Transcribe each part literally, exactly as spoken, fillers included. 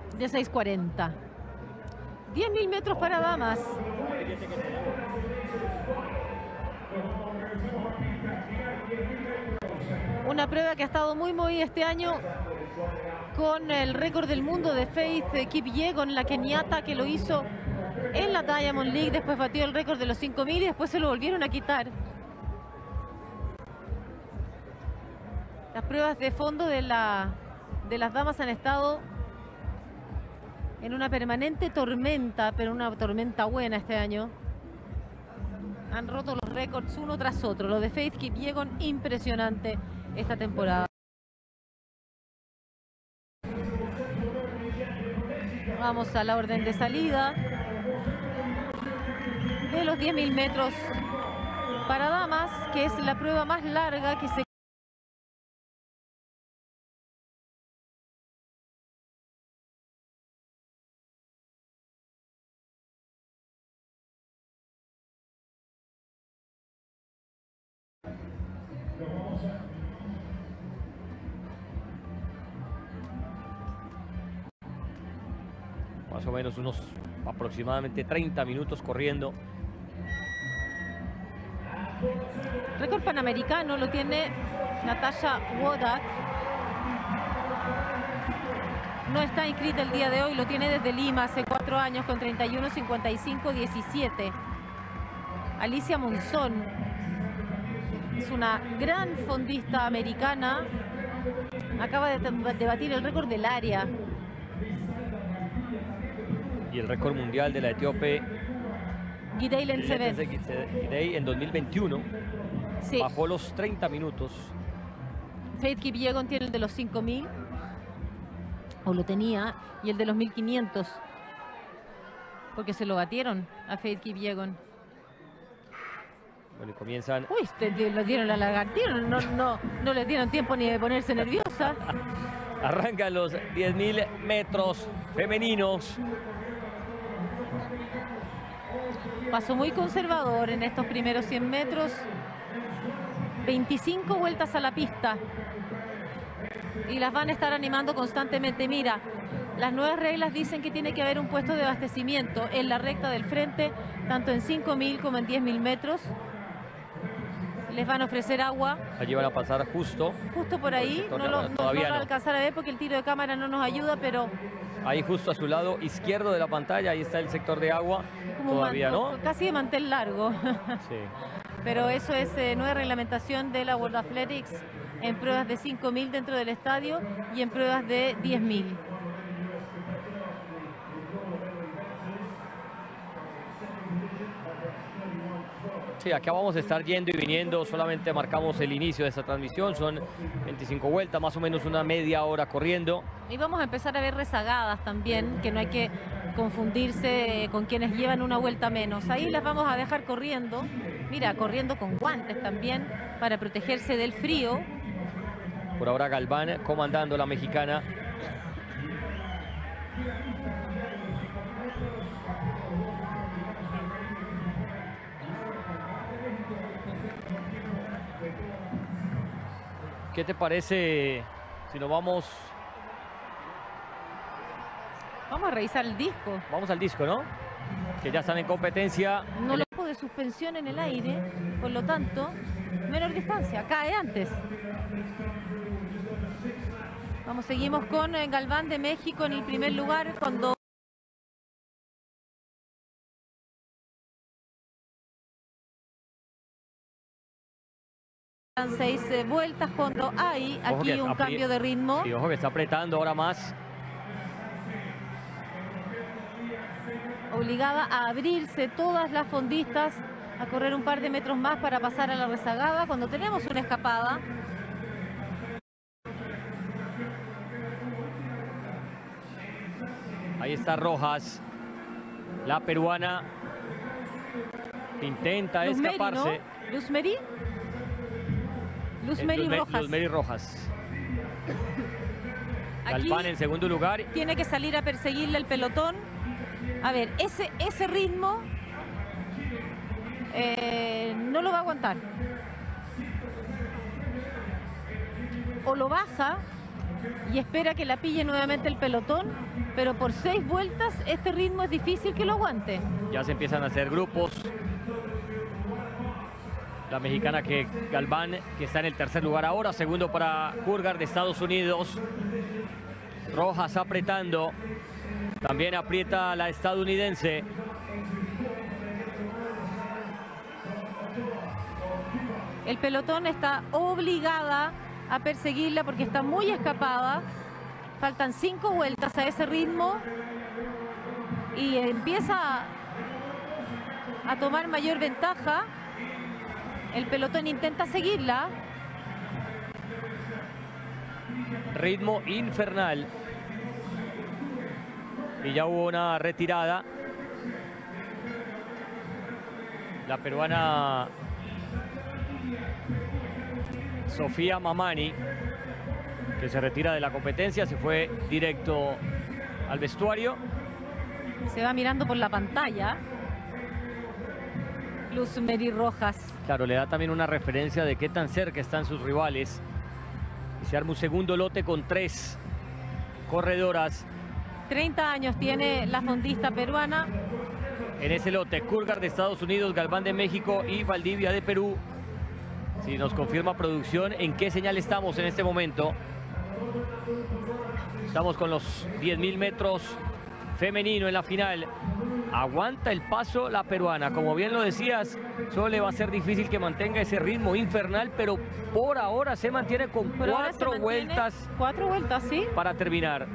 dieciséis cuarenta. diez mil metros para damas. Una prueba que ha estado muy movida este año con el récord del mundo de Faith Kipyegon, la keniata, que lo hizo en la Diamond League. Después batió el récord de los cinco mil y después se lo volvieron a quitar. Las pruebas de fondo de, la, de las damas han estado en una permanente tormenta, pero una tormenta buena este año. Han roto los récords uno tras otro. Lo de Faith Kipyegon, impresionante esta temporada. Vamos a la orden de salida de los diez mil metros para damas, que es la prueba más larga que se más o menos unos aproximadamente treinta minutos corriendo. Récord panamericano lo tiene Natasha Wodak. No está inscrita el día de hoy, lo tiene desde Lima hace cuatro años con treinta y uno cincuenta y cinco diecisiete. Alicia Monzón es una gran fondista americana. Acaba de, de batir el récord del área. Y el récord mundial de la etíope Gidey Lenseved. Gidey en dos mil veintiuno. Sí. Bajó los treinta minutos. Faith Kipyegon tiene el de los cinco mil. O lo tenía. Y el de los mil quinientos. Porque se lo batieron a Faith Kipyegon. Bueno, y comienzan... Uy, te, lo dieron la lagartija. No, no, no le dieron tiempo ni de ponerse nerviosa. Arrancan los diez mil metros femeninos. Paso muy conservador en estos primeros cien metros. veinticinco vueltas a la pista. Y las van a estar animando constantemente. Mira, las nuevas reglas dicen que tiene que haber un puesto de abastecimiento en la recta del frente, tanto en cinco mil como en diez mil metros. Les van a ofrecer agua. Allí van a pasar justo. Justo por ahí. No lo, no, no lo va a alcanzar a ver porque el tiro de cámara no nos ayuda, pero... Ahí justo a su lado izquierdo de la pantalla, ahí está el sector de agua. Como todavía, manto, ¿no? Casi de mantel largo. Sí. Pero eso es eh, nueva reglamentación de la World Athletics en pruebas de cinco mil dentro del estadio y en pruebas de diez mil. Sí, acá vamos a estar yendo y viniendo, solamente marcamos el inicio de esta transmisión, son veinticinco vueltas, más o menos una media hora corriendo. Y vamos a empezar a ver rezagadas también, que no hay que confundirse con quienes llevan una vuelta menos. Ahí las vamos a dejar corriendo, mira, corriendo con guantes también para protegerse del frío. Por ahora Galván comandando la mexicana. ¿Qué te parece si nos vamos? Vamos a revisar el disco. Vamos al disco, ¿no? Que ya están en competencia. No lo de suspensión en el aire, por lo tanto, menor distancia, cae antes. Vamos, seguimos con Galván de México en el primer lugar cuando... seis eh, vueltas cuando hay aquí un cambio de ritmo. Y ojo que está apretando ahora más. Obligada a abrirse todas las fondistas, a correr un par de metros más para pasar a la rezagada cuando tenemos una escapada. Ahí está Rojas, la peruana. Intenta Luz escaparse. Meri, ¿no? Luz Meri. Luz Meri Rojas. Luz Meri Rojas. Aquí Galván en segundo lugar. Tiene que salir a perseguirle el pelotón. A ver, ese, ese ritmo eh, no lo va a aguantar. O lo baja y espera que la pille nuevamente el pelotón, pero por seis vueltas este ritmo es difícil que lo aguante. Ya se empiezan a hacer grupos. La mexicana que Galván, que está en el tercer lugar ahora, segundo para Courtgard de Estados Unidos. Rojas apretando, también aprieta la estadounidense. El pelotón está obligada a perseguirla porque está muy escapada. Faltan cinco vueltas a ese ritmo y empieza a tomar mayor ventaja. El pelotón intenta seguirla. Ritmo infernal. Y ya hubo una retirada. La peruana Sofía Mamani, que se retira de la competencia, se fue directo al vestuario. Se va mirando por la pantalla Luz Mary Rojas. Claro, le da también una referencia de qué tan cerca están sus rivales. Y se arma un segundo lote con tres corredoras. treinta años tiene la fondista peruana. En ese lote, Courtgard de Estados Unidos, Galván de México y Valdivia de Perú. Si nos confirma producción, ¿en qué señal estamos en este momento? Estamos con los diez mil metros femenino en la final. Aguanta el paso la peruana. Como bien lo decías, solo le va a ser difícil que mantenga ese ritmo infernal, pero por ahora se mantiene con Por ahora se cuatro mantiene vueltas. Cuatro vueltas, sí. Para terminar.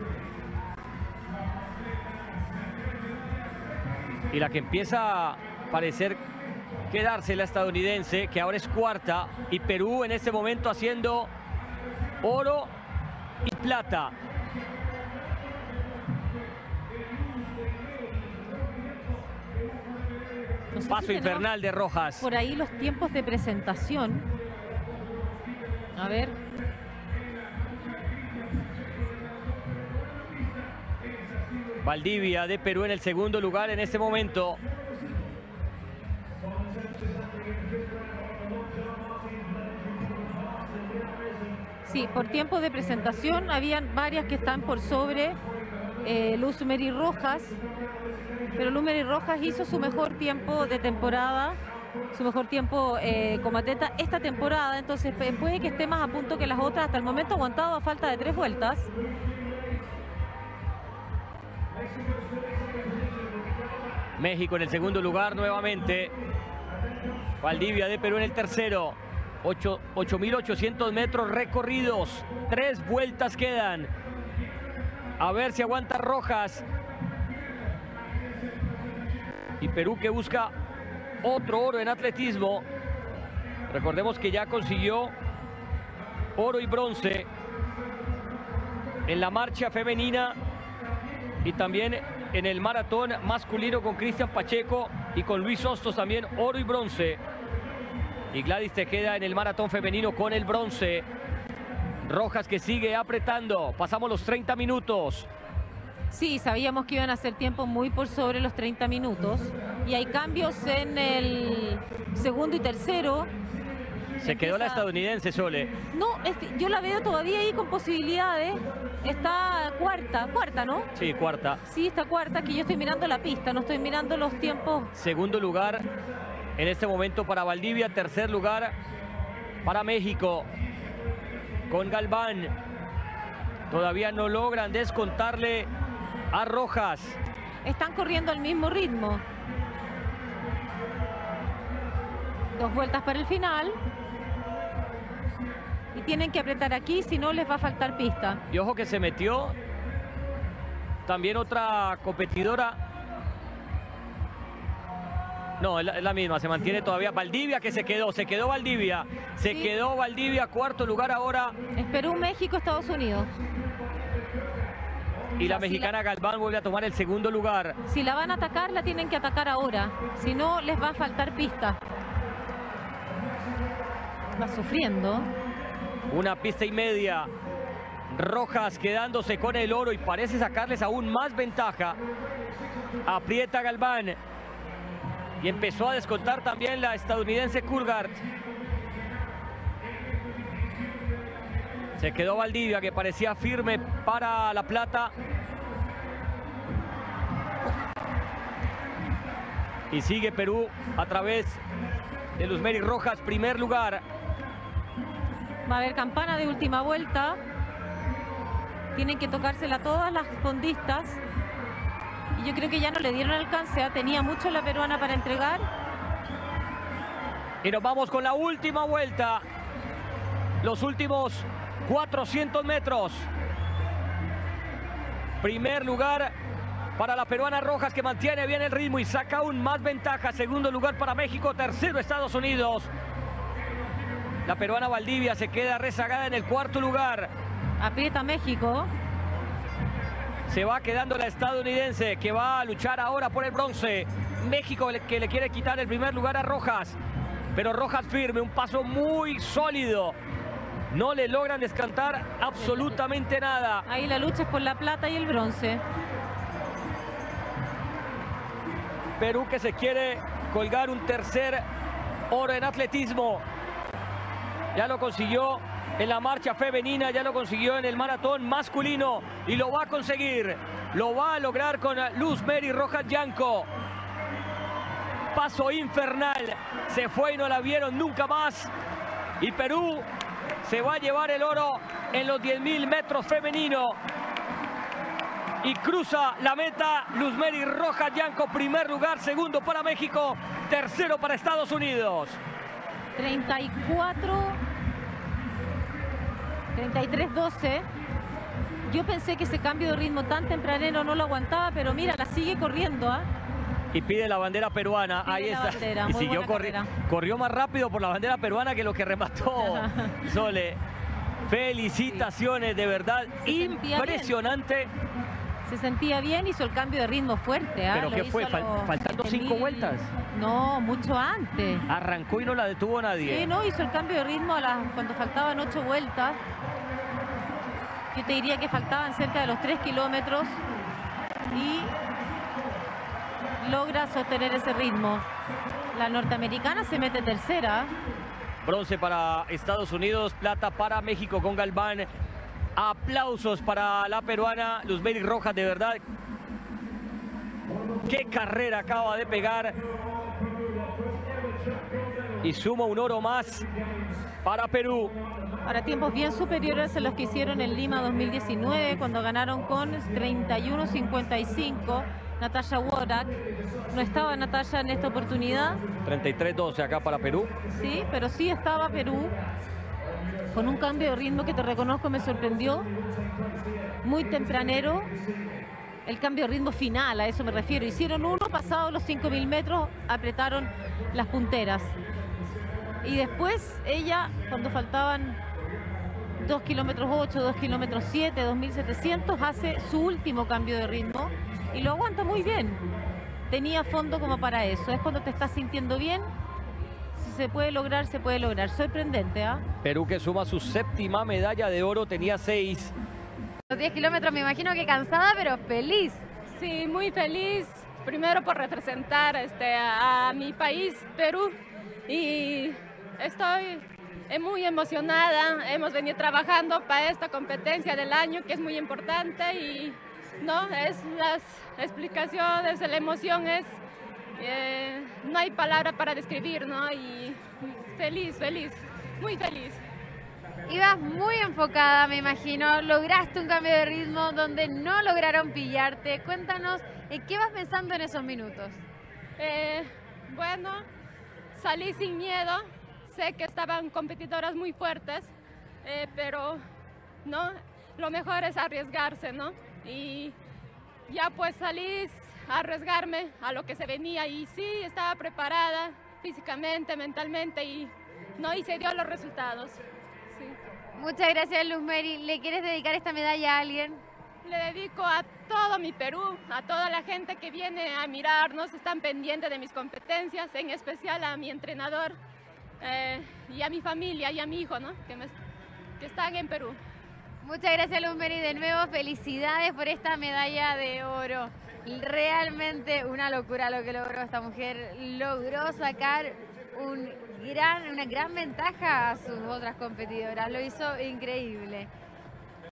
Y la que empieza a parecer quedarse la estadounidense, que ahora es cuarta, y Perú en este momento haciendo oro y plata. No sé Paso si infernal de Rojas. por ahí los tiempos de presentación. A ver. Valdivia de Perú en el segundo lugar en este momento. Sí, por tiempo de presentación habían varias que están por sobre eh, Luz Mary Rojas, pero Luz Mary Rojas hizo su mejor tiempo de temporada, su mejor tiempo eh, como atleta esta temporada, entonces puede que esté más a punto que las otras. Hasta el momento aguantado a falta de tres vueltas. México en el segundo lugar nuevamente. Valdivia de Perú en el tercero. ocho mil ochocientos metros recorridos. Tres vueltas quedan. A ver si aguanta Rojas. Y Perú que busca otro oro en atletismo. Recordemos que ya consiguió oro y bronce en la marcha femenina y también en el maratón masculino con Cristian Pacheco y con Luis Hostos también oro y bronce. Y Gladys Tejeda en el maratón femenino con el bronce. Rojas que sigue apretando. Pasamos los treinta minutos. Sí, sabíamos que iban a ser tiempos muy por sobre los treinta minutos. Y hay cambios en el segundo y tercero. Se quedó la estadounidense, Sole. No, es que yo la veo todavía ahí con posibilidades. Está cuarta, cuarta, ¿no? Sí, cuarta. Sí, está cuarta, que yo estoy mirando la pista, no estoy mirando los tiempos. Segundo lugar en este momento para Valdivia, tercer lugar para México con Galván. Todavía no logran descontarle a Rojas. Están corriendo al mismo ritmo. Dos vueltas para el final. Y tienen que apretar aquí, si no les va a faltar pista. Y ojo que se metió también otra competidora. No, es la, es la misma, se mantiene todavía. Valdivia que se quedó, se quedó Valdivia. Se Sí. quedó Valdivia, cuarto lugar ahora. Es Perú, México, Estados Unidos. Y la Así mexicana la- Galván vuelve a tomar el segundo lugar. Si la van a atacar, la tienen que atacar ahora. Si no, les va a faltar pista. Va sufriendo. Una pista y media. Rojas quedándose con el oro y parece sacarles aún más ventaja. Aprieta Galván. Y empezó a descontar también la estadounidense Courtgard. Se quedó Valdivia, que parecía firme para la plata. Y sigue Perú a través de Luzmeri Rojas, primer lugar. Va a haber campana de última vuelta. Tienen que tocársela todas las fondistas. Y yo creo que ya no le dieron alcance. ¿eh? Tenía mucho la peruana para entregar. Y nos vamos con la última vuelta. Los últimos cuatrocientos metros. Primer lugar para la peruana Rojas, que mantiene bien el ritmo y saca aún más ventaja. Segundo lugar para México, tercero Estados Unidos. La peruana Valdivia se queda rezagada en el cuarto lugar. Aprieta México. Se va quedando la estadounidense, que va a luchar ahora por el bronce. México, que le quiere quitar el primer lugar a Rojas. Pero Rojas firme, un paso muy sólido. No le logran descantar absolutamente nada. Ahí la lucha es por la plata y el bronce. Perú, que se quiere colgar un tercer oro en atletismo. Ya lo consiguió en la marcha femenina, ya lo consiguió en el maratón masculino y lo va a conseguir. Lo va a lograr con Luzmeri Rojas Yanco. Paso infernal. Se fue y no la vieron nunca más. Y Perú se va a llevar el oro en los diez mil metros femenino. Y cruza la meta Luzmeri Rojas Yanco, primer lugar, segundo para México, tercero para Estados Unidos. treinta y cuatro, treinta y tres doce. Yo pensé que ese cambio de ritmo tan tempranero no lo aguantaba, pero mira, la sigue corriendo. ¿eh? Y pide la bandera peruana, pide ahí la está. Bandera, y muy siguió corriendo. corrió más rápido por la bandera peruana que lo que remató Sole. Felicitaciones, sí. De verdad, Se impresionante. Se sentía bien, hizo el cambio de ritmo fuerte. ¿eh? ¿Pero Lo qué fue? Fal los ¿Faltando cinco vueltas? No, mucho antes. Arrancó y no la detuvo nadie. Sí, no, hizo el cambio de ritmo a las, cuando faltaban ocho vueltas. Yo te diría que faltaban cerca de los tres kilómetros. Y logra sostener ese ritmo. La norteamericana se mete tercera. Bronce para Estados Unidos, plata para México con Galván. Aplausos para la peruana Luzmeri Rojas, de verdad. Qué carrera acaba de pegar. Y suma un oro más para Perú. Para tiempos bien superiores a los que hicieron en Lima dos mil diecinueve, cuando ganaron con treinta y uno cincuenta y cinco. Natalia Wodak. No estaba Natalia en esta oportunidad. treinta y tres doce acá para Perú. Sí, pero sí estaba Perú. Con un cambio de ritmo que te reconozco me sorprendió. Muy tempranero. El cambio de ritmo final, a eso me refiero. Hicieron uno, pasados los cinco mil metros, apretaron las punteras. Y después ella, cuando faltaban dos kilómetros ocho, dos kilómetros siete, dos mil setecientos, hace su último cambio de ritmo y lo aguanta muy bien. Tenía fondo como para eso. Es cuando te estás sintiendo bien. Si se puede lograr, se puede lograr. Sorprendente, ¿ah? ¿eh? Perú, que suma su séptima medalla de oro, tenía seis. Los diez kilómetros me imagino que cansada, pero feliz. Sí, muy feliz. Primero por representar este, a, a mi país, Perú. Y estoy muy emocionada. Hemos venido trabajando para esta competencia del año, que es muy importante. Y no, es las explicaciones, la emoción es... Eh, no hay palabra para describir, ¿no? Y feliz, feliz, muy feliz. Ibas muy enfocada, me imagino. Lograste un cambio de ritmo donde no lograron pillarte. Cuéntanos, ¿en qué vas pensando en esos minutos? Eh, bueno, salí sin miedo. Sé que estaban competidoras muy fuertes, eh, pero no, lo mejor es arriesgarse, ¿no? Y ya pues salí a arriesgarme a lo que se venía y sí, estaba preparada físicamente, mentalmente y no, y se dio los resultados. Sí. Muchas gracias, Luzmeri. ¿Le quieres dedicar esta medalla a alguien? Le dedico a todo mi Perú, a toda la gente que viene a mirarnos, están pendientes de mis competencias, en especial a mi entrenador eh, y a mi familia y a mi hijo, ¿no? que, me, que están en Perú. Muchas gracias, Luzmeri. De nuevo, felicidades por esta medalla de oro. Realmente una locura lo que logró esta mujer. Logró sacar un gran, una gran ventaja a sus otras competidoras. Lo hizo increíble.